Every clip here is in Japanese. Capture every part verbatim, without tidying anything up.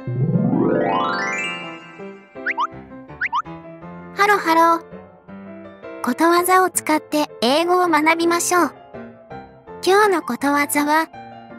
ハロハロー。ことわざを使って英語を学びましょう。今日のことわざは、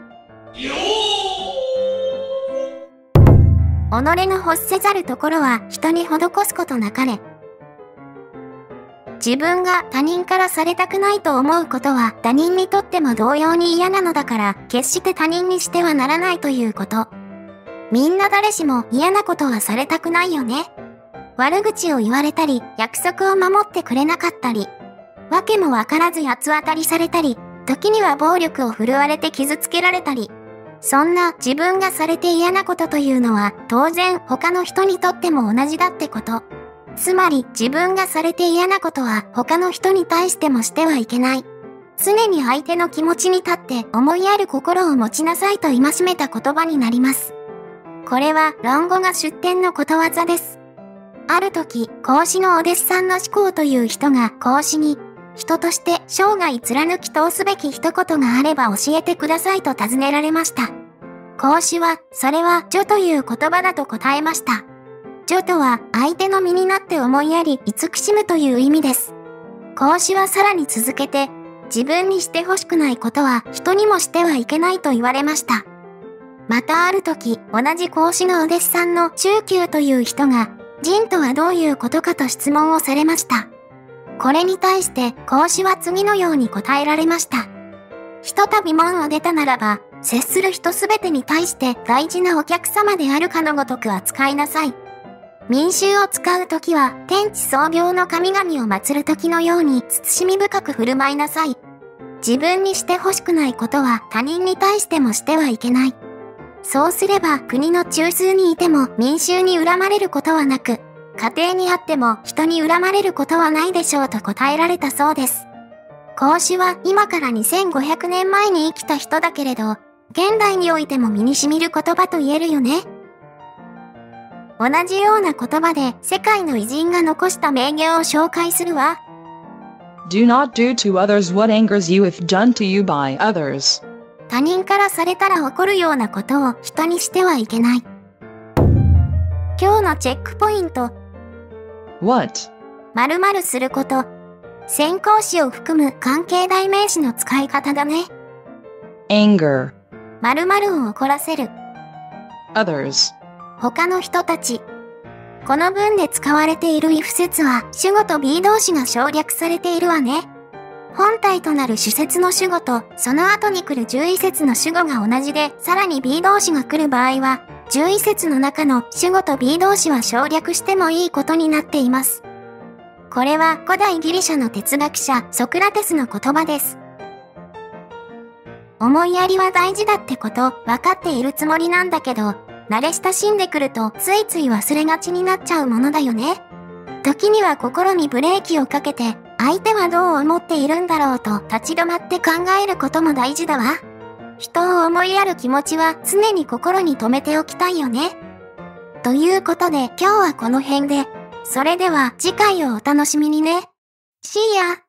己の欲せざるところは人に施すことなかれ。自分が他人からされたくないと思うことは他人にとっても同様に嫌なのだから、決して他人にしてはならないということ。みんな誰しも嫌なことはされたくないよね。悪口を言われたり、約束を守ってくれなかったり、わけもわからず八つ当たりされたり、時には暴力を振るわれて傷つけられたり。そんな自分がされて嫌なことというのは当然他の人にとっても同じだってこと。つまり自分がされて嫌なことは他の人に対してもしてはいけない。常に相手の気持ちに立って思いやる心を持ちなさいと戒めた言葉になります。これは論語が出典のことわざです。ある時、孔子のお弟子さんの子貢という人が孔子に、人として生涯貫き通すべき一言があれば教えてくださいと尋ねられました。孔子は、それは助という言葉だと答えました。助とは相手の身になって思いやり慈しむという意味です。孔子はさらに続けて、自分にしてほしくないことは人にもしてはいけないと言われました。またある時、同じ孔子のお弟子さんの仲弓という人が、仁とはどういうことかと質問をされました。これに対して孔子は次のように答えられました。ひとたび門を出たならば、接する人すべてに対して大事なお客様であるかのごとく扱いなさい。民衆を使うときは天地創業の神々を祀るときのように慎み深く振る舞いなさい。自分にしてほしくないことは他人に対してもしてはいけない。そうすれば国の中枢にいても民衆に恨まれることはなく、家庭にあっても人に恨まれることはないでしょうと答えられたそうです。孔子は今からにせんごひゃくねんまえに生きた人だけれど、現代においても身に染みる言葉と言えるよね。同じような言葉で世界の偉人が残した名言を紹介するわ。 Do not do to others what angers you if done to you by others. 他人からされたら怒るようなことを人にしてはいけない。今日のチェックポイント。 What? 〇〇すること。先行詞を含む関係代名詞の使い方だね。 Anger. 〇〇を怒らせる。 Others. 他の人たち。この文で使われている if 節は主語と be 動詞が省略されているわね。本体となる主節の主語とその後に来る従意節の主語が同じで、さらに be 動詞が来る場合は、従意節の中の主語と be 動詞は省略してもいいことになっています。これは古代ギリシャの哲学者ソクラテスの言葉です。思いやりは大事だってこと分かっているつもりなんだけど、慣れ親しんでくるとついつい忘れがちになっちゃうものだよね。時には心にブレーキをかけて、相手はどう思っているんだろうと立ち止まって考えることも大事だわ。人を思いやる気持ちは常に心に留めておきたいよね。ということで今日はこの辺で、それでは次回をお楽しみにね。See ya!